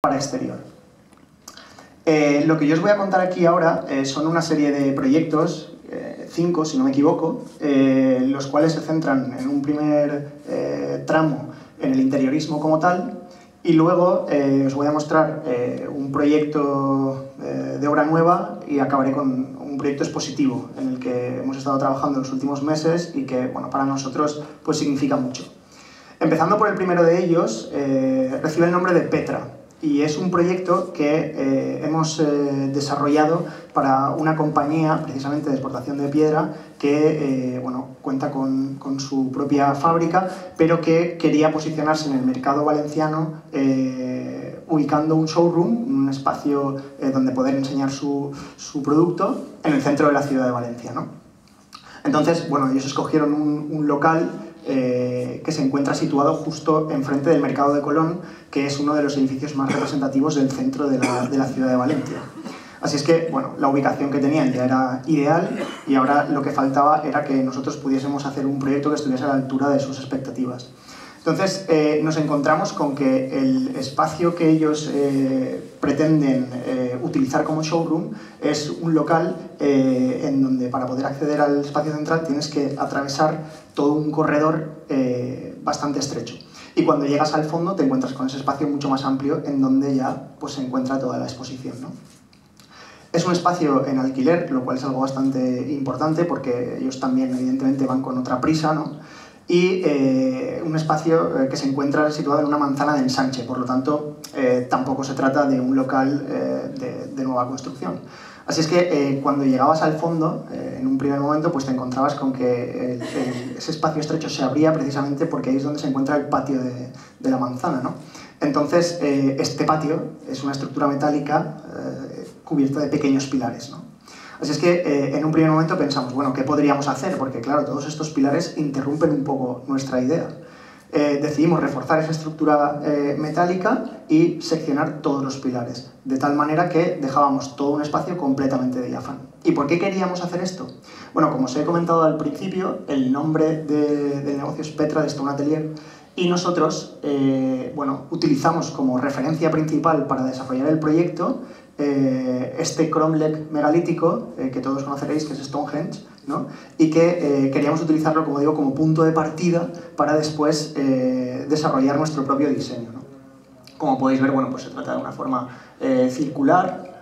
para exterior. Lo que yo os voy a contar aquí ahora son una serie de proyectos, 5 si no me equivoco, los cuales se centran en un primer tramo en el interiorismo como tal, y luego os voy a mostrar un proyecto de obra nueva y acabaré con un proyecto expositivo en el que hemos estado trabajando en los últimos meses y que, bueno, para nosotros pues significa mucho. Empezando por el primero de ellos, recibe el nombre de Petra y es un proyecto que hemos desarrollado para una compañía precisamente de exportación de piedra que bueno, cuenta con su propia fábrica, pero que quería posicionarse en el mercado valenciano ubicando un showroom, un espacio donde poder enseñar su producto en el centro de la ciudad de Valencia, ¿no? Entonces, bueno, ellos escogieron un local que se encuentra situado justo enfrente del Mercado de Colón, que es uno de los edificios más representativos del centro de la ciudad de Valencia. Así es que, bueno, la ubicación que tenían ya era ideal y ahora lo que faltaba era que nosotros pudiésemos hacer un proyecto que estuviese a la altura de sus expectativas. Entonces, nos encontramos con que el espacio que ellos pretenden utilizar como showroom es un local en donde para poder acceder al espacio central tienes que atravesar todo un corredor bastante estrecho. Y cuando llegas al fondo te encuentras con ese espacio mucho más amplio en donde ya pues, se encuentra toda la exposición, ¿no? Es un espacio en alquiler, lo cual es algo bastante importante porque ellos también evidentemente van con otra prisa, ¿no? Y un espacio que se encuentra situado en una manzana de ensanche, por lo tanto tampoco se trata de un local de nueva construcción. Así es que cuando llegabas al fondo, en un primer momento, pues te encontrabas con que ese espacio estrecho se abría precisamente porque ahí es donde se encuentra el patio de la manzana, ¿no? Entonces, este patio es una estructura metálica cubierta de pequeños pilares, ¿no? Así es que en un primer momento pensamos, bueno, ¿qué podríamos hacer? Porque claro, todos estos pilares interrumpen un poco nuestra idea. Decidimos reforzar esa estructura metálica y seccionar todos los pilares, de tal manera que dejábamos todo un espacio completamente diáfano. ¿Y por qué queríamos hacer esto? Bueno, como os he comentado al principio, el nombre del negocio es Petra, de Stone Atelier, y nosotros bueno, utilizamos como referencia principal para desarrollar el proyecto este cromlech megalítico que todos conoceréis, que es Stonehenge, ¿no? Y que queríamos utilizarlo, como digo, como punto de partida para después desarrollar nuestro propio diseño, ¿no? Como podéis ver, bueno, pues se trata de una forma circular,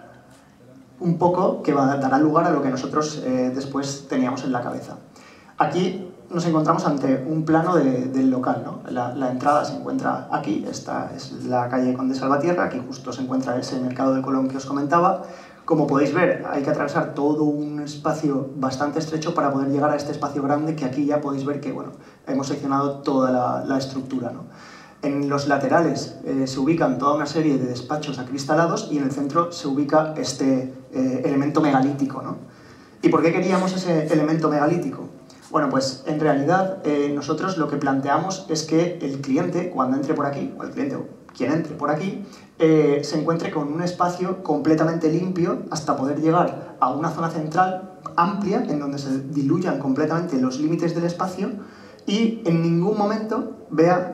un poco que dará lugar a lo que nosotros después teníamos en la cabeza. Aquí nos encontramos ante un plano del local, ¿no? La entrada se encuentra aquí, esta es la calle Conde Salvatierra, aquí justo se encuentra ese Mercado de Colón que os comentaba. Como podéis ver, hay que atravesar todo un espacio bastante estrecho para poder llegar a este espacio grande, que aquí ya podéis ver que, bueno, hemos seccionado toda la estructura, ¿no? En los laterales se ubican toda una serie de despachos acristalados y en el centro se ubica este elemento megalítico, ¿no? ¿Y por qué queríamos ese elemento megalítico? Bueno, pues en realidad nosotros lo que planteamos es que el cliente, cuando entre por aquí, o el cliente o quien entre por aquí, se encuentre con un espacio completamente limpio hasta poder llegar a una zona central amplia en donde se diluyan completamente los límites del espacio y en ningún momento vea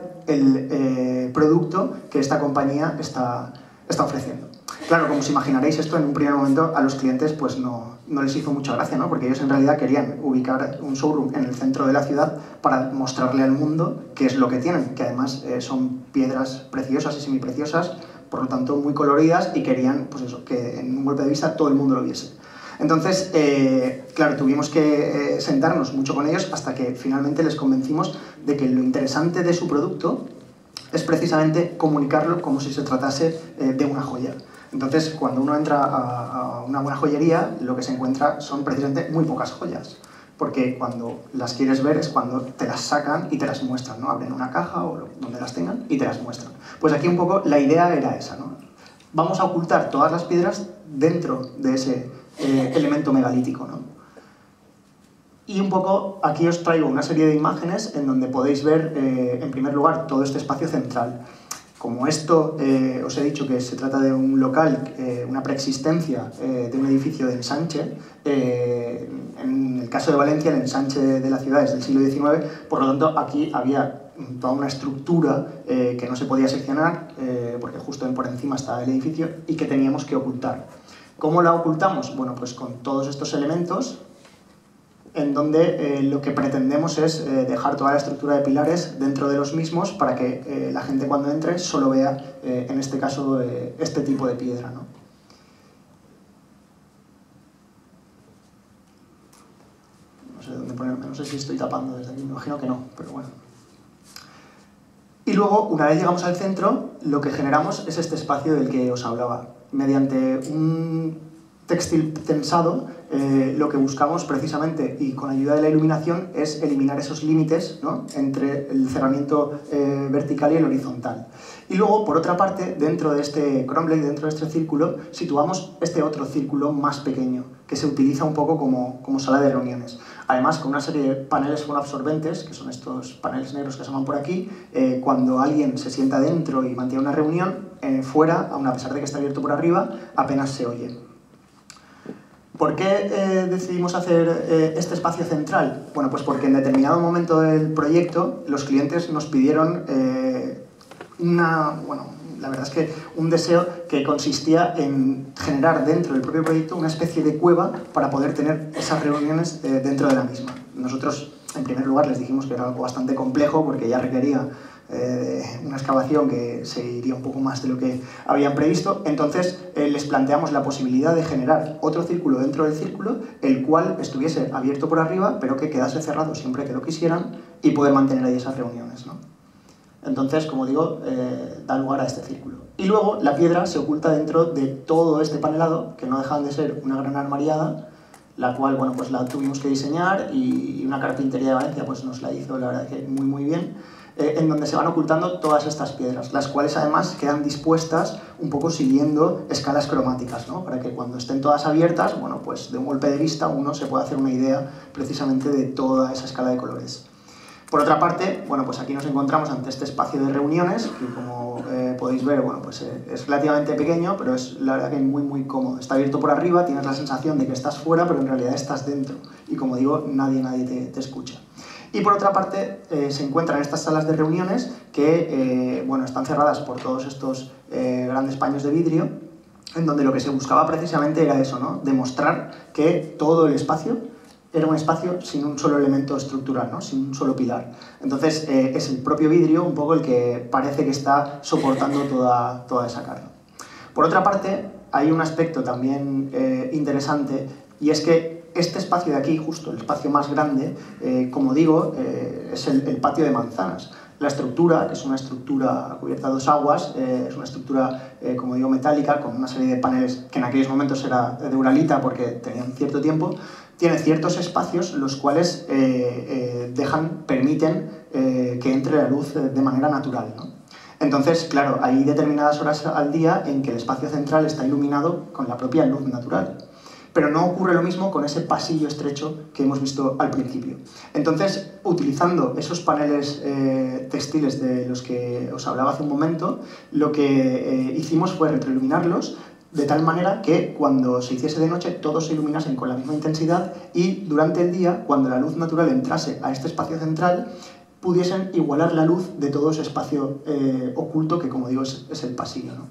el producto que esta compañía está ofreciendo. Claro, como os imaginaréis, esto en un primer momento a los clientes pues no les hizo mucha gracia, ¿no? Porque ellos en realidad querían ubicar un showroom en el centro de la ciudad para mostrarle al mundo qué es lo que tienen, que además son piedras preciosas y semipreciosas, por lo tanto muy coloridas, y querían, pues eso, que en un golpe de vista todo el mundo lo viese. Entonces, claro, tuvimos que sentarnos mucho con ellos hasta que finalmente les convencimos de que lo interesante de su producto es precisamente comunicarlo como si se tratase de una joya. Entonces, cuando uno entra a una buena joyería, lo que se encuentra son precisamente muy pocas joyas, porque cuando las quieres ver es cuando te las sacan y te las muestran, ¿no? Abren una caja o donde las tengan y te las muestran. Pues aquí un poco la idea era esa, ¿no? Vamos a ocultar todas las piedras dentro de ese elemento megalítico, ¿no? Y un poco aquí os traigo una serie de imágenes en donde podéis ver, en primer lugar, todo este espacio central. Como esto os he dicho que se trata de un local, una preexistencia de un edificio de ensanche, en el caso de Valencia el ensanche de la ciudad es del siglo XIX, por lo tanto aquí había toda una estructura que no se podía seccionar, porque justo por encima estaba el edificio, y que teníamos que ocultar. ¿Cómo la ocultamos? Bueno, pues con todos estos elementos, en donde lo que pretendemos es dejar toda la estructura de pilares dentro de los mismos para que la gente cuando entre solo vea, en este caso, este tipo de piedra, ¿no? No sé dónde ponerme, no sé si estoy tapando desde aquí, me imagino que no, pero bueno. Y luego, una vez llegamos al centro, lo que generamos es este espacio del que os hablaba. Mediante un textil tensado, lo que buscamos precisamente, y con ayuda de la iluminación, es eliminar esos límites, ¿no?, entre el cerramiento vertical y el horizontal. Y luego, por otra parte, dentro de este cromlech, dentro de este círculo, situamos este otro círculo más pequeño, que se utiliza un poco como sala de reuniones. Además, con una serie de paneles fonoabsorbentes, que son estos paneles negros que asoman por aquí, cuando alguien se sienta dentro y mantiene una reunión, fuera, aun a pesar de que está abierto por arriba, apenas se oye. ¿Por qué decidimos hacer este espacio central? Bueno, pues porque en determinado momento del proyecto los clientes nos pidieron la verdad es que un deseo que consistía en generar dentro del propio proyecto una especie de cueva para poder tener esas reuniones dentro de la misma. Nosotros, en primer lugar, les dijimos que era algo bastante complejo porque ya requería una excavación que se iría un poco más de lo que habían previsto. Entonces les planteamos la posibilidad de generar otro círculo dentro del círculo, el cual estuviese abierto por arriba, pero que quedase cerrado siempre que lo quisieran y poder mantener ahí esas reuniones, ¿no? Entonces, como digo, da lugar a este círculo. Y luego la piedra se oculta dentro de todo este panelado, que no dejan de ser una gran armariada, la cual, bueno, pues la tuvimos que diseñar y una carpintería de Valencia pues nos la hizo, la verdad, que muy, muy bien, en donde se van ocultando todas estas piedras, las cuales además quedan dispuestas un poco siguiendo escalas cromáticas, ¿no?, para que cuando estén todas abiertas, bueno, pues de un golpe de vista uno se pueda hacer una idea precisamente de toda esa escala de colores. Por otra parte, bueno, pues aquí nos encontramos ante este espacio de reuniones, que como podéis ver, bueno, pues es relativamente pequeño, pero es la verdad que muy, muy cómodo. Está abierto por arriba, tienes la sensación de que estás fuera, pero en realidad estás dentro. Y como digo, nadie te escucha. Y por otra parte, se encuentran estas salas de reuniones que, bueno, están cerradas por todos estos grandes paños de vidrio, en donde lo que se buscaba precisamente era eso, ¿no?, demostrar que todo el espacio era un espacio sin un solo elemento estructural, ¿no?, sin un solo pilar. Entonces es el propio vidrio un poco el que parece que está soportando toda esa carga. Por otra parte, hay un aspecto también interesante, y es que este espacio de aquí, justo el espacio más grande, como digo, es el patio de manzanas. La estructura, que es una estructura cubierta a dos aguas, es una estructura, como digo, metálica, con una serie de paneles que en aquellos momentos era de uralita porque tenían cierto tiempo, tiene ciertos espacios los cuales permiten que entre la luz de manera natural, ¿no? Entonces, claro, hay determinadas horas al día en que el espacio central está iluminado con la propia luz natural. Pero no ocurre lo mismo con ese pasillo estrecho que hemos visto al principio. Entonces, utilizando esos paneles textiles de los que os hablaba hace un momento, lo que hicimos fue retroiluminarlos de tal manera que cuando se hiciese de noche todos se iluminasen con la misma intensidad y durante el día, cuando la luz natural entrase a este espacio central, pudiesen igualar la luz de todo ese espacio oculto que, como digo, es el pasillo, ¿no?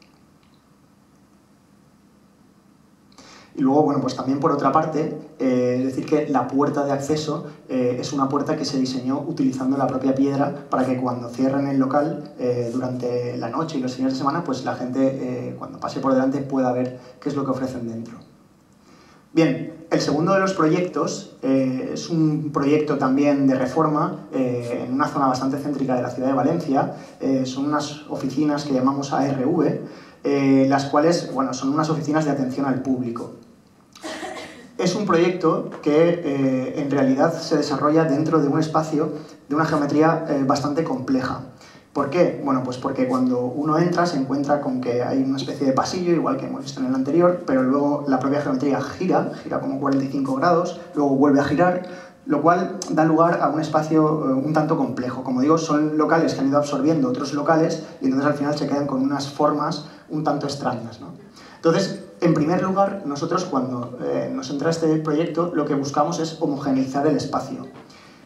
Y luego, bueno, pues también por otra parte, decir que la puerta de acceso es una puerta que se diseñó utilizando la propia piedra para que cuando cierren el local durante la noche y los fines de semana, pues la gente cuando pase por delante pueda ver qué es lo que ofrecen dentro. Bien, el segundo de los proyectos es un proyecto también de reforma en una zona bastante céntrica de la ciudad de Valencia. Son unas oficinas que llamamos ARV, las cuales, bueno, son unas oficinas de atención al público. Es un proyecto que en realidad se desarrolla dentro de un espacio de una geometría bastante compleja. ¿Por qué? Bueno, pues porque cuando uno entra se encuentra con que hay una especie de pasillo, igual que hemos visto en el anterior, pero luego la propia geometría gira como 45 grados, luego vuelve a girar, lo cual da lugar a un espacio un tanto complejo. Como digo, son locales que han ido absorbiendo otros locales y entonces al final se quedan con unas formas un tanto extrañas, ¿no? Entonces, en primer lugar, nosotros cuando nos entra este proyecto lo que buscamos es homogeneizar el espacio.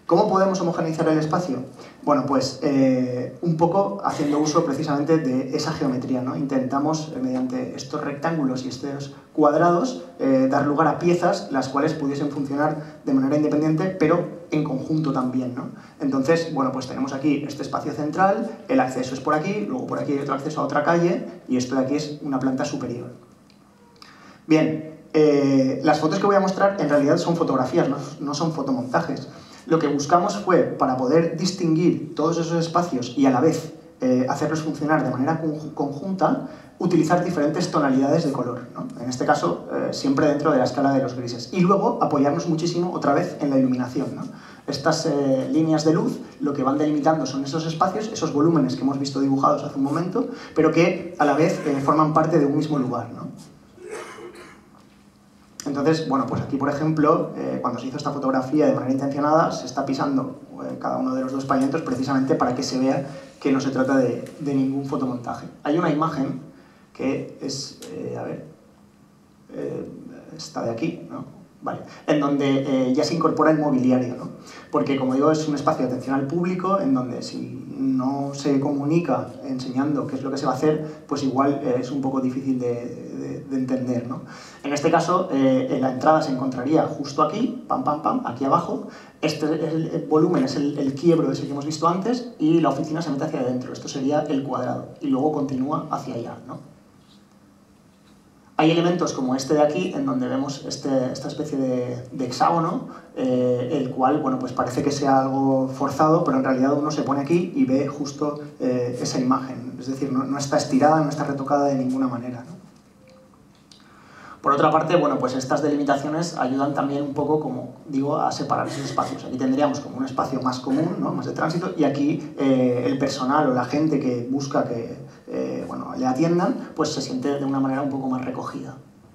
¿Cómo podemos homogeneizar el espacio? Bueno, pues un poco haciendo uso precisamente de esa geometría, ¿no? Intentamos, mediante estos rectángulos y estos cuadrados, dar lugar a piezas las cuales pudiesen funcionar de manera independiente, pero en conjunto también, ¿no? Entonces, bueno, pues tenemos aquí este espacio central, el acceso es por aquí, luego por aquí hay otro acceso a otra calle, y esto de aquí es una planta superior. Bien, las fotos que voy a mostrar en realidad son fotografías, no son fotomontajes. Lo que buscamos fue, para poder distinguir todos esos espacios y a la vez hacerlos funcionar de manera conjunta, utilizar diferentes tonalidades de color, ¿no? En este caso, siempre dentro de la escala de los grises. Y luego apoyarnos muchísimo otra vez en la iluminación, ¿no? Estas líneas de luz lo que van delimitando son esos espacios, esos volúmenes que hemos visto dibujados hace un momento, pero que a la vez forman parte de un mismo lugar, ¿no? Entonces, bueno, pues aquí, por ejemplo, cuando se hizo esta fotografía de manera intencionada, se está pisando cada uno de los dos pavimentos precisamente para que se vea que no se trata de ningún fotomontaje. Hay una imagen que es, esta de aquí, ¿no? Vale, en donde ya se incorpora el mobiliario, ¿no? Porque, como digo, es un espacio de atención al público en donde si no se comunica enseñando qué es lo que se va a hacer, pues igual es un poco difícil de entender, ¿no? En este caso, la entrada se encontraría justo aquí, pam, pam, pam, aquí abajo. El volumen es el quiebro ese que hemos visto antes y la oficina se mete hacia adentro. Esto sería el cuadrado y luego continúa hacia allá, ¿no? Hay elementos como este de aquí, en donde vemos esta especie de hexágono, el cual, bueno, pues parece que sea algo forzado, pero en realidad uno se pone aquí y ve justo esa imagen. Es decir, no está estirada, no está retocada de ninguna manera, ¿no? Por otra parte, bueno, pues estas delimitaciones ayudan también un poco, como digo, a separar esos espacios. Aquí tendríamos como un espacio más común, ¿no? Más de tránsito, y aquí el personal o la gente que busca que bueno, le atiendan, pues se siente de una manera un poco más recogida.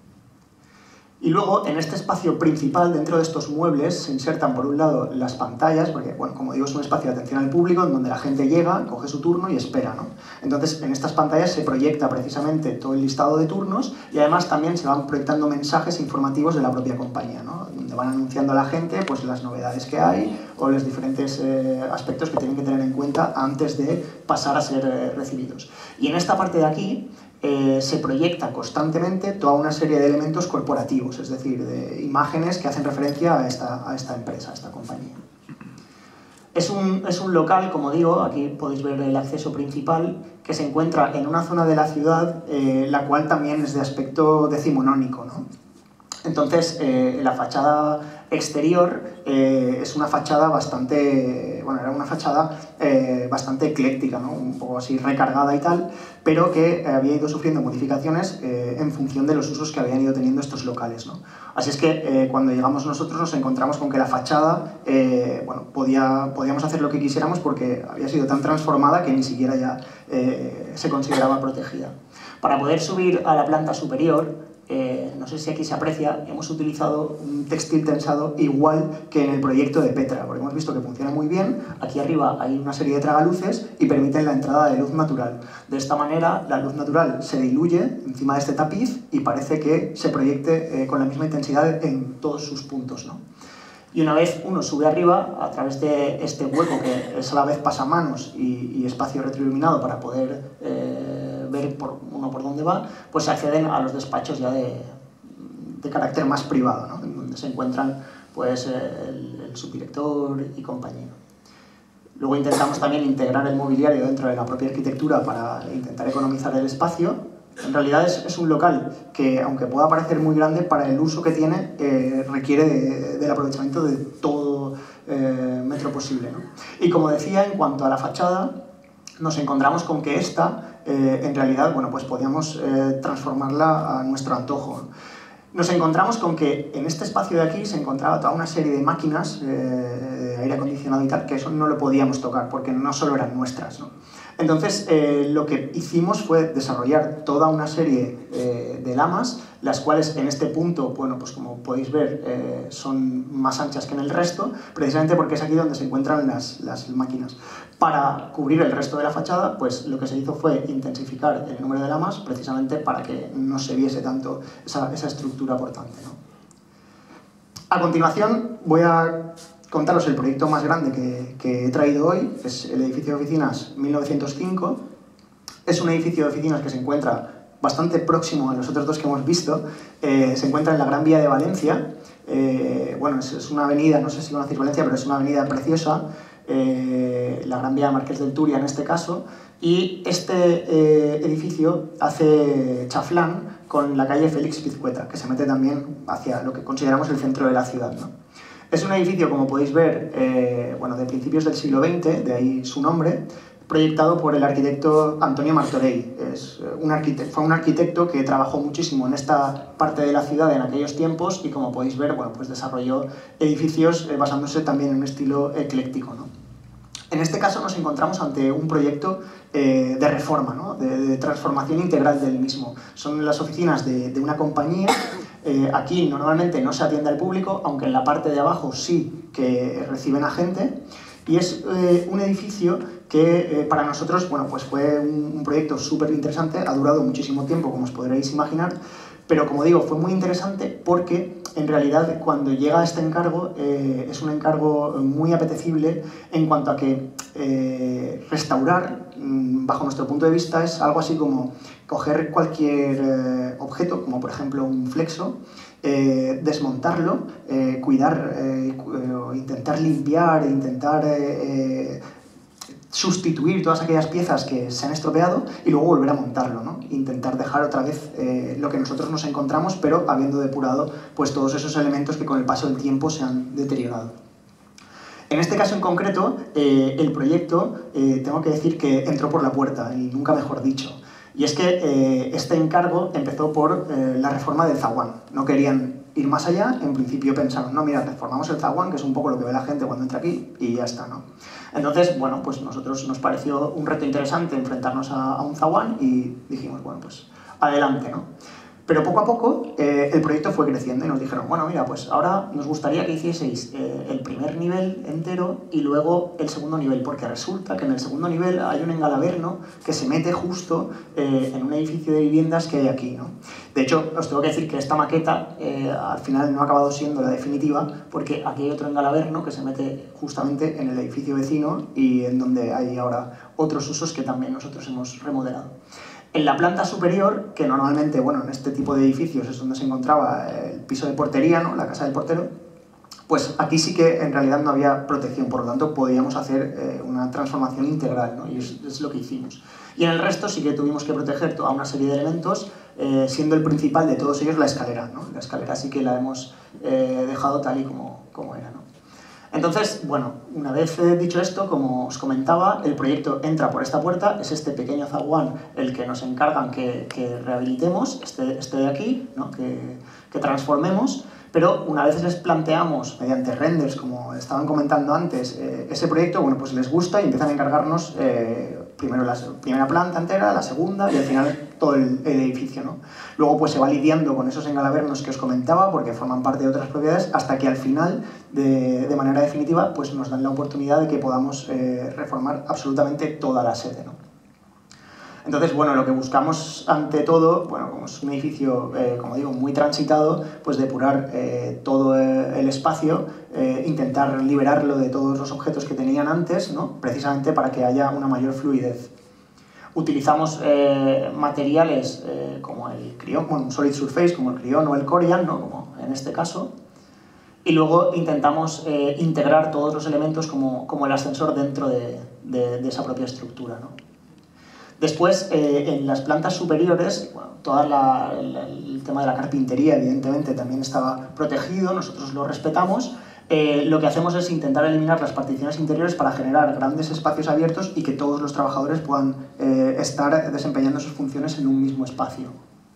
Y luego, en este espacio principal, dentro de estos muebles, se insertan por un lado las pantallas, porque, bueno, como digo, es un espacio de atención al público en donde la gente llega, coge su turno y espera, ¿no? Entonces, en estas pantallas se proyecta precisamente todo el listado de turnos y además también se van proyectando mensajes informativos de la propia compañía, ¿no? Donde van anunciando a la gente pues, las novedades que hay o los diferentes aspectos que tienen que tener en cuenta antes de pasar a ser recibidos. Y en esta parte de aquí, se proyecta constantemente toda una serie de elementos corporativos, es decir, de imágenes que hacen referencia a esta empresa, a esta compañía. Es un local, como digo, aquí podéis ver el acceso principal, que se encuentra en una zona de la ciudad, la cual también es de aspecto decimonónico, ¿no? Entonces, la fachada exterior es una fachada bastante, bueno, era una fachada bastante ecléctica, ¿no? Un poco así recargada y tal, pero que había ido sufriendo modificaciones en función de los usos que habían ido teniendo estos locales, ¿no? Así es que cuando llegamos nosotros nos encontramos con que la fachada, bueno, podíamos hacer lo que quisiéramos porque había sido tan transformada que ni siquiera ya se consideraba protegida. Para poder subir a la planta superior, no sé si aquí se aprecia, hemos utilizado un textil tensado igual que en el proyecto de Petra, porque hemos visto que funciona muy bien. Aquí arriba hay una serie de tragaluces y permiten la entrada de luz natural. De esta manera, la luz natural se diluye encima de este tapiz y parece que se proyecte con la misma intensidad en todos sus puntos, ¿no? Y una vez uno sube arriba, a través de este hueco que es a la vez pasamanos y espacio retroiluminado para poder ver uno por dónde va, pues se acceden a los despachos ya de carácter más privado, ¿no? En donde se encuentran pues, el subdirector y compañía. Luego intentamos también integrar el mobiliario dentro de la propia arquitectura para intentar economizar el espacio. En realidad es un local que, aunque pueda parecer muy grande, para el uso que tiene requiere del aprovechamiento de todo metro posible, ¿no? Y como decía, en cuanto a la fachada, nos encontramos con que esta, en realidad, bueno, pues podíamos transformarla a nuestro antojo. Nos encontramos con que en este espacio de aquí se encontraba toda una serie de máquinas de aire acondicionado y tal, que eso no lo podíamos tocar porque no solo eran nuestras, ¿no? Entonces, lo que hicimos fue desarrollar toda una serie de lamas, las cuales en este punto, bueno, pues como podéis ver, son más anchas que en el resto, precisamente porque es aquí donde se encuentran las máquinas. Para cubrir el resto de la fachada, pues lo que se hizo fue intensificar el número de lamas, precisamente para que no se viese tanto esa estructura portante, ¿no? A continuación, voy a contaros el proyecto más grande que he traído hoy, que es el edificio de oficinas 1905. Es un edificio de oficinas que se encuentra bastante próximo a los otros dos que hemos visto. Se encuentra en la Gran Vía de Valencia. Bueno, es una avenida, no sé si conocéis Valencia, pero es una avenida preciosa. La Gran Vía de Marqués del Turia en este caso. Y este edificio hace chaflán con la calle Félix Pizcueta, que se mete también hacia lo que consideramos el centro de la ciudad, ¿no? Es un edificio, como podéis ver, bueno, de principios del siglo XX, de ahí su nombre, proyectado por el arquitecto Antonio Martorell. Fue un arquitecto que trabajó muchísimo en esta parte de la ciudad en aquellos tiempos y, como podéis ver, bueno, pues desarrolló edificios basándose también en un estilo ecléctico, ¿no? En este caso nos encontramos ante un proyecto de reforma, ¿no? de transformación integral del mismo. Son las oficinas de una compañía. Aquí normalmente no se atiende al público, aunque en la parte de abajo sí que reciben a gente. Y es un edificio que para nosotros, bueno, pues fue un proyecto súper interesante, ha durado muchísimo tiempo, como os podréis imaginar, pero como digo, fue muy interesante porque en realidad cuando llega este encargo es un encargo muy apetecible en cuanto a que restaurar, bajo nuestro punto de vista, es algo así como coger cualquier objeto, como por ejemplo un flexo, desmontarlo, cuidar, intentar limpiar, intentar sustituir todas aquellas piezas que se han estropeado y luego volver a montarlo, ¿no? Intentar dejar otra vez lo que nosotros nos encontramos, pero habiendo depurado pues, todos esos elementos que con el paso del tiempo se han deteriorado. En este caso en concreto, el proyecto, tengo que decir que entró por la puerta, y nunca mejor dicho. Y es que este encargo empezó por la reforma del zaguán. No querían ir más allá, en principio pensaron, no, mira, reformamos el zaguán, que es un poco lo que ve la gente cuando entra aquí, y ya está, ¿no? Entonces, bueno, pues nosotros nos pareció un reto interesante enfrentarnos a un zaguán y dijimos, bueno, pues adelante, ¿no? Pero poco a poco el proyecto fue creciendo y nos dijeron, bueno, mira, pues ahora nos gustaría que hicieseis el primer nivel entero y luego el segundo nivel, porque resulta que en el segundo nivel hay un engalaverno que se mete justo en un edificio de viviendas que hay aquí, ¿no? De hecho, os tengo que decir que esta maqueta al final no ha acabado siendo la definitiva, porque aquí hay otro engalaverno que se mete justamente en el edificio vecino y en donde hay ahora otros usos que también nosotros hemos remodelado. En la planta superior, que normalmente, bueno, en este tipo de edificios es donde se encontraba el piso de portería, ¿no? La casa del portero, pues aquí sí que en realidad no había protección, por lo tanto podíamos hacer una transformación integral, ¿no? Y es lo que hicimos. Y en el resto sí que tuvimos que proteger toda una serie de elementos, siendo el principal de todos ellos la escalera, ¿no? La escalera sí que la hemos dejado tal y como era, ¿no? Entonces, bueno, una vez dicho esto, como os comentaba, el proyecto entra por esta puerta, es este pequeño zaguán el que nos encargan que rehabilitemos, este de aquí, ¿no? que transformemos, pero una vez les planteamos, mediante renders, como estaban comentando antes, ese proyecto, bueno, pues les gusta y empiezan a encargarnos primero la primera planta entera, la segunda y al final todo el edificio, ¿no? Luego pues se va lidiando con esos engalavernos que os comentaba porque forman parte de otras propiedades hasta que al final, de manera definitiva, pues nos dan la oportunidad de que podamos reformar absolutamente toda la sede, ¿no? Entonces, bueno, lo que buscamos ante todo, bueno, como es un edificio, como digo, muy transitado, pues depurar todo el espacio, intentar liberarlo de todos los objetos que tenían antes, ¿no? Precisamente para que haya una mayor fluidez. Utilizamos materiales como el Crión, bueno, un Solid Surface, como el Crión o el Corian, ¿no? Como en este caso, y luego intentamos integrar todos los elementos como el ascensor dentro de esa propia estructura, ¿no? Después, en las plantas superiores, bueno, todo el tema de la carpintería, evidentemente, también estaba protegido, nosotros lo respetamos. Lo que hacemos es intentar eliminar las particiones interiores para generar grandes espacios abiertos y que todos los trabajadores puedan estar desempeñando sus funciones en un mismo espacio.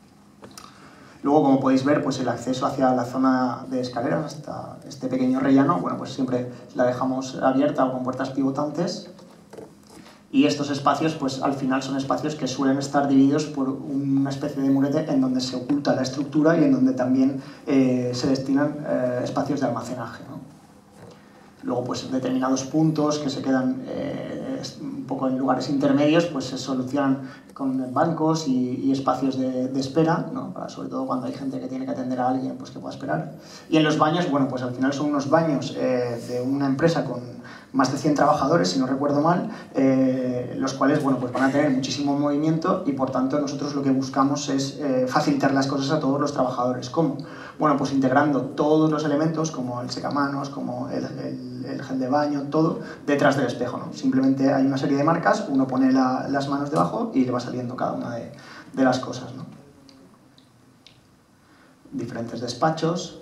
Luego, como podéis ver, pues el acceso hacia la zona de escaleras, hasta este pequeño rellano, bueno, pues siempre la dejamos abierta o con puertas pivotantes. Y estos espacios, pues al final son espacios que suelen estar divididos por una especie de murete en donde se oculta la estructura y en donde también se destinan espacios de almacenaje, ¿no? Luego, pues determinados puntos que se quedan poco en lugares intermedios, pues se solucionan con bancos y espacios de espera, ¿no? Sobre todo cuando hay gente que tiene que atender a alguien, pues que pueda esperar. Y en los baños, bueno, pues al final son unos baños de una empresa con más de 100 trabajadores, si no recuerdo mal, los cuales, bueno, pues van a tener muchísimo movimiento y por tanto nosotros lo que buscamos es facilitar las cosas a todos los trabajadores. ¿Cómo? Bueno, pues integrando todos los elementos, como el secamanos, como el gel de baño, todo detrás del espejo, ¿no? Simplemente hay una serie de marcas, uno pone las manos debajo y le va saliendo cada una de las cosas, ¿no? Diferentes despachos.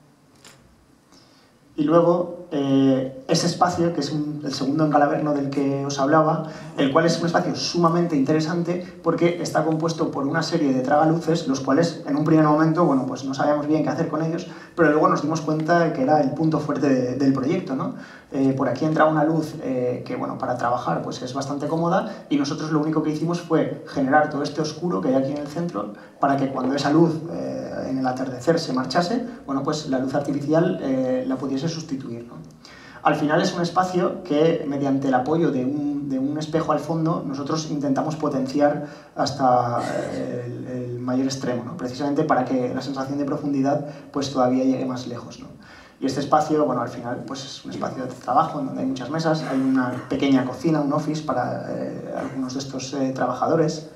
Y luego, ese espacio, que es el segundo encalaverno del que os hablaba, el cual es un espacio sumamente interesante porque está compuesto por una serie de tragaluces, los cuales en un primer momento, bueno, pues no sabíamos bien qué hacer con ellos, pero luego nos dimos cuenta de que era el punto fuerte del proyecto, ¿no? Por aquí entra una luz que, bueno, para trabajar pues es bastante cómoda y nosotros lo único que hicimos fue generar todo este oscuro que hay aquí en el centro para que cuando esa luz en el atardecer se marchase, bueno, pues la luz artificial la pudiese sustituir, ¿no? Al final es un espacio que, mediante el apoyo de un espejo al fondo, nosotros intentamos potenciar hasta el mayor extremo, ¿no? Precisamente para que la sensación de profundidad pues todavía llegue más lejos, ¿no? Y este espacio, bueno, al final pues es un espacio de trabajo en donde hay muchas mesas, hay una pequeña cocina, un office para algunos de estos trabajadores.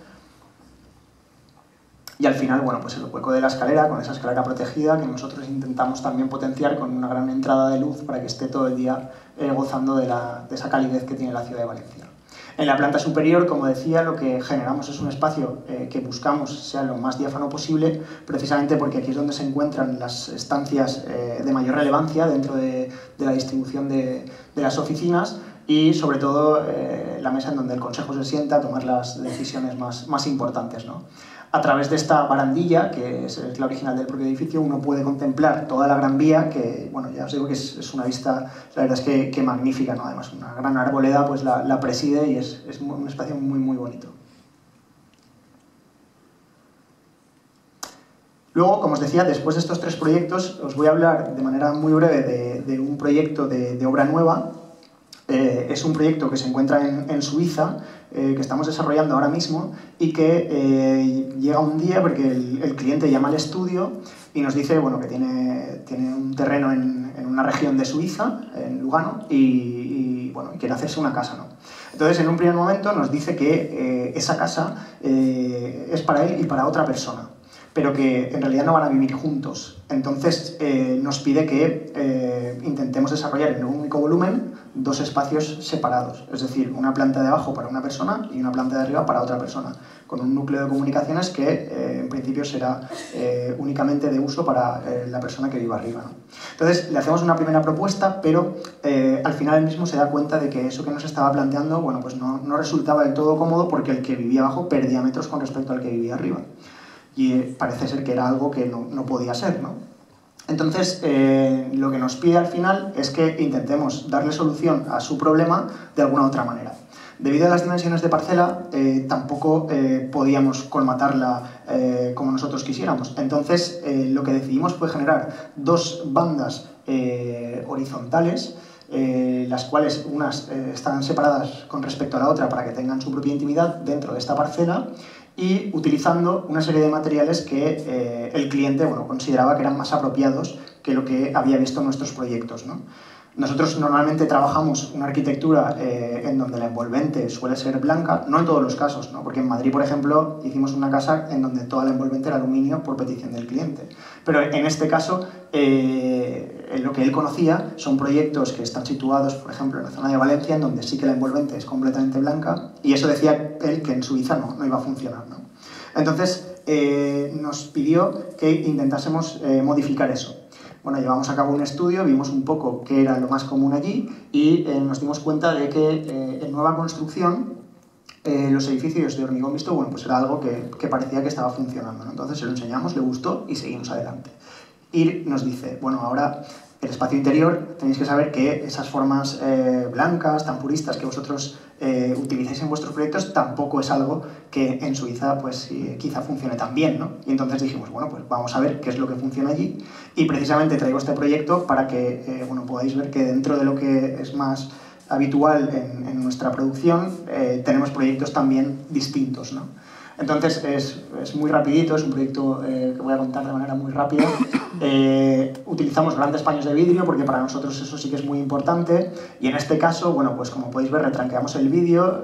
Y al final, bueno, pues el hueco de la escalera, con esa escalera protegida, que nosotros intentamos también potenciar con una gran entrada de luz para que esté todo el día gozando de esa calidez que tiene la ciudad de Valencia. En la planta superior, como decía, lo que generamos es un espacio que buscamos sea lo más diáfano posible, precisamente porque aquí es donde se encuentran las estancias de mayor relevancia dentro de la distribución de las oficinas y, sobre todo, la mesa en donde el consejo se sienta a tomar las decisiones más importantes, ¿no? A través de esta barandilla, que es la original del propio edificio, uno puede contemplar toda la Gran Vía, que, bueno, ya os digo que es una vista, la verdad es que magnífica, ¿no? Además, una gran arboleda pues la preside y es un espacio muy, muy bonito. Luego, como os decía, después de estos tres proyectos, os voy a hablar de manera muy breve de un proyecto de obra nueva. Es un proyecto que se encuentra en Suiza, que estamos desarrollando ahora mismo y que llega un día porque el cliente llama al estudio y nos dice, bueno, que tiene un terreno en una región de Suiza, en Lugano, y bueno, quiere hacerse una casa, ¿no? Entonces, en un primer momento nos dice que esa casa es para él y para otra persona, pero que en realidad no van a vivir juntos. Entonces nos pide que intentemos desarrollar en un único volumen dos espacios separados, es decir, una planta de abajo para una persona y una planta de arriba para otra persona, con un núcleo de comunicaciones que en principio será únicamente de uso para la persona que viva arriba, ¿no? Entonces le hacemos una primera propuesta, pero al final él mismo se da cuenta de que eso que nos estaba planteando, bueno, pues no resultaba del todo cómodo porque el que vivía abajo perdía metros con respecto al que vivía arriba. Y parece ser que era algo que no podía ser, ¿no? Entonces, lo que nos pide al final es que intentemos darle solución a su problema de alguna otra manera. Debido a las dimensiones de parcela, tampoco podíamos colmatarla como nosotros quisiéramos. Entonces, lo que decidimos fue generar dos bandas horizontales, las cuales unas están separadas con respecto a la otra para que tengan su propia intimidad dentro de esta parcela, y utilizando una serie de materiales que el cliente, bueno, consideraba que eran más apropiados que lo que había visto en nuestros proyectos, ¿no? Nosotros normalmente trabajamos una arquitectura en donde la envolvente suele ser blanca, no en todos los casos, ¿no? Porque en Madrid, por ejemplo, hicimos una casa en donde toda la envolvente era aluminio por petición del cliente. Pero en este caso, lo que él conocía son proyectos que están situados, por ejemplo, en la zona de Valencia, en donde sí que la envolvente es completamente blanca, y eso decía él que en Suiza no iba a funcionar, ¿no? Entonces, nos pidió que intentásemos modificar eso. Bueno, llevamos a cabo un estudio, vimos un poco qué era lo más común allí y nos dimos cuenta de que en nueva construcción los edificios de hormigón visto, bueno, pues era algo que parecía que estaba funcionando, ¿no? Entonces se lo enseñamos, le gustó y seguimos adelante. Y nos dice, bueno, ahora el espacio interior, tenéis que saber que esas formas blancas, tan puristas que vosotros utilizáis en vuestros proyectos, tampoco es algo que en Suiza pues quizá funcione tan bien, ¿no? Y entonces dijimos, bueno, pues vamos a ver qué es lo que funciona allí, y precisamente traigo este proyecto para que bueno, podáis ver que dentro de lo que es más habitual en nuestra producción, tenemos proyectos también distintos, ¿no? Entonces es muy rapidito, es un proyecto que voy a contar de manera muy rápida. Utilizamos grandes paños de vidrio porque para nosotros eso sí que es muy importante, y en este caso, bueno, pues como podéis ver, retranqueamos el vidrio,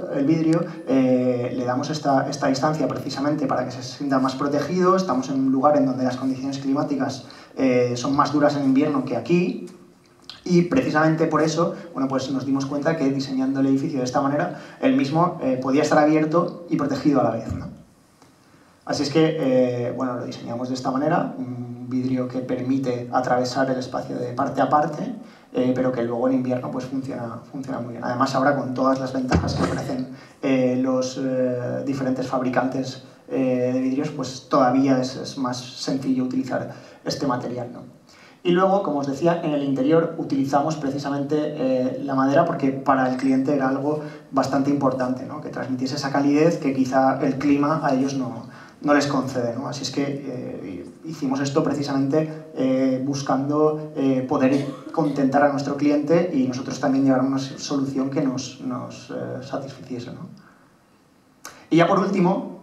le damos esta distancia precisamente para que se sienta más protegido. Estamos en un lugar en donde las condiciones climáticas son más duras en invierno que aquí, y precisamente por eso, bueno, pues nos dimos cuenta que diseñando el edificio de esta manera, el mismo podía estar abierto y protegido a la vez, ¿no? Así es que, bueno, lo diseñamos de esta manera, un vidrio que permite atravesar el espacio de parte a parte, pero que luego en invierno pues funciona muy bien. Además, ahora con todas las ventajas que ofrecen los diferentes fabricantes de vidrios, pues todavía es más sencillo utilizar este material, ¿no? Y luego, como os decía, en el interior utilizamos precisamente la madera porque para el cliente era algo bastante importante, ¿no? Que transmitiese esa calidez que quizá el clima a ellos no les concede, ¿no? Así es que hicimos esto precisamente buscando poder contentar a nuestro cliente y nosotros también llevar una solución que nos satisficiese, ¿no? Y ya por último,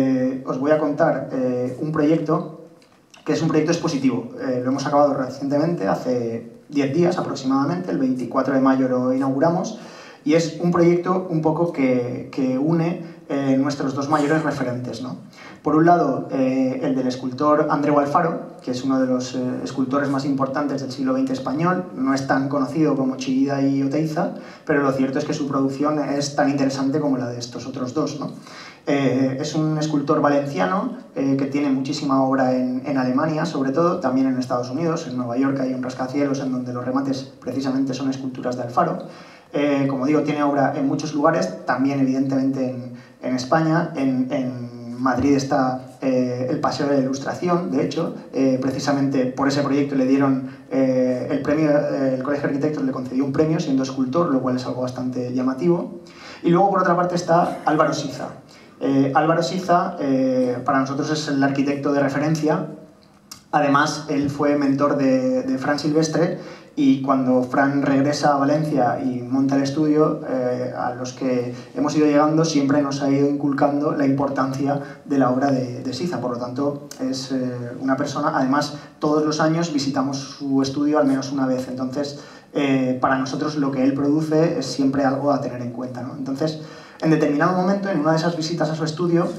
os voy a contar un proyecto que es un proyecto expositivo. Lo hemos acabado recientemente, hace 10 días aproximadamente, el 24 de mayo lo inauguramos, y es un proyecto un poco que une nuestros dos mayores referentes, ¿no? Por un lado, el del escultor Andreu Alfaro, que es uno de los escultores más importantes del siglo XX español. No es tan conocido como Chillida y Oteiza, pero lo cierto es que su producción es tan interesante como la de estos otros dos, ¿no? Es un escultor valenciano que tiene muchísima obra en Alemania, sobre todo, también en Estados Unidos. En Nueva York hay un rascacielos en donde los remates precisamente son esculturas de Alfaro. Como digo, tiene obra en muchos lugares, también evidentemente en España. En Madrid está el Paseo de la Ilustración, de hecho, precisamente por ese proyecto le dieron el premio, el Colegio de Arquitectos le concedió un premio siendo escultor, lo cual es algo bastante llamativo. Y luego, por otra parte, está Álvaro Siza. Álvaro Siza para nosotros es el arquitecto de referencia. Además, él fue mentor de Fran Silvestre, y cuando Fran regresa a Valencia y monta el estudio, a los que hemos ido llegando siempre nos ha ido inculcando la importancia de la obra de Siza. Por lo tanto, es una persona, además todos los años visitamos su estudio al menos una vez, entonces para nosotros lo que él produce es siempre algo a tener en cuenta, ¿no? Entonces, en determinado momento, en una de esas visitas a su estudio,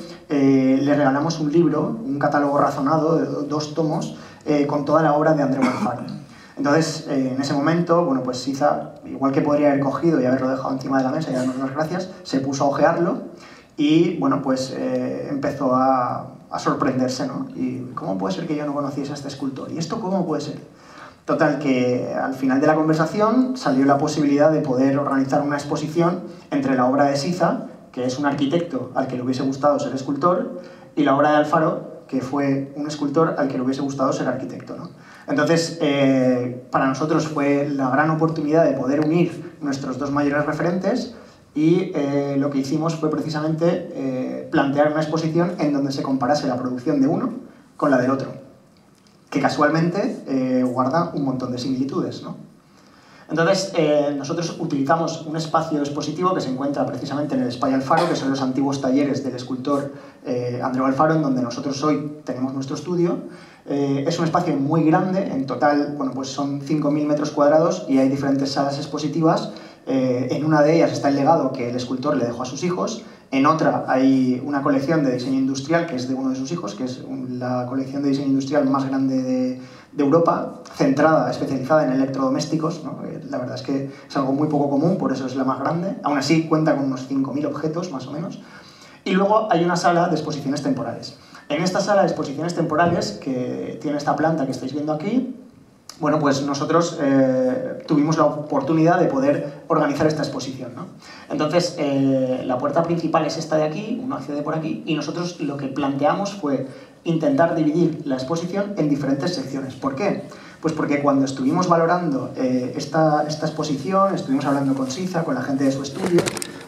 le regalamos un libro, un catálogo razonado de 2 tomos, con toda la obra de Andreu Alfaro. Entonces, en ese momento, bueno, pues Siza, igual que podría haber cogido y haberlo dejado encima de la mesa y darnos las gracias, se puso a ojearlo y, bueno, pues empezó a sorprenderse, ¿no? Y ¿cómo puede ser que yo no conociese a este escultor? ¿Y esto cómo puede ser? Total, que al final de la conversación salió la posibilidad de poder organizar una exposición entre la obra de Siza, que es un arquitecto al que le hubiese gustado ser escultor, y la obra de Alfaro, que fue un escultor al que le hubiese gustado ser arquitecto, ¿no? Entonces, para nosotros fue la gran oportunidad de poder unir nuestros dos mayores referentes, y lo que hicimos fue precisamente plantear una exposición en donde se comparase la producción de uno con la del otro, que casualmente guarda un montón de similitudes, ¿no? Entonces, nosotros utilizamos un espacio expositivo que se encuentra precisamente en el Espai Alfaro, que son los antiguos talleres del escultor Andreu Alfaro, en donde nosotros hoy tenemos nuestro estudio. Es un espacio muy grande, en total, bueno, pues son 5.000 metros cuadrados y hay diferentes salas expositivas. En una de ellas está el legado que el escultor le dejó a sus hijos. En otra hay una colección de diseño industrial que es de uno de sus hijos, que es la colección de diseño industrial más grande de Europa, centrada, especializada en electrodomésticos, ¿no? La verdad es que es algo muy poco común, por eso es la más grande. Aún así cuenta con unos 5.000 objetos, más o menos. Y luego hay una sala de exposiciones temporales. En esta sala de exposiciones temporales, que tiene esta planta que estáis viendo aquí, bueno, pues nosotros tuvimos la oportunidad de poder organizar esta exposición, ¿no? Entonces, la puerta principal es esta de aquí, uno accede por aquí, y nosotros lo que planteamos fue intentar dividir la exposición en diferentes secciones. ¿Por qué? Pues porque cuando estuvimos valorando esta exposición, estuvimos hablando con Siza, con la gente de su estudio,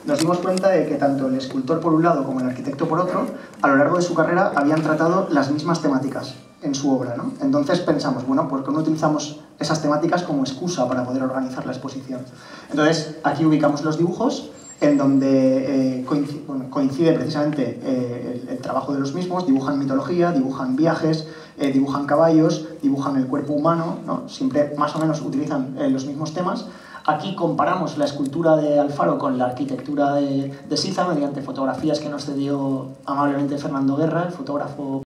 nos dimos cuenta de que tanto el escultor por un lado como el arquitecto por otro, a lo largo de su carrera habían tratado las mismas temáticas en su obra, ¿no? Entonces pensamos, bueno, ¿por qué no utilizamos esas temáticas como excusa para poder organizar la exposición? Entonces, aquí ubicamos los dibujos, en donde coincide precisamente el trabajo de los mismos. Dibujan mitología, dibujan viajes, dibujan caballos, dibujan el cuerpo humano, ¿no? Siempre más o menos utilizan los mismos temas. Aquí comparamos la escultura de Alfaro con la arquitectura de Siza mediante fotografías que nos cedió amablemente Fernando Guerra, el fotógrafo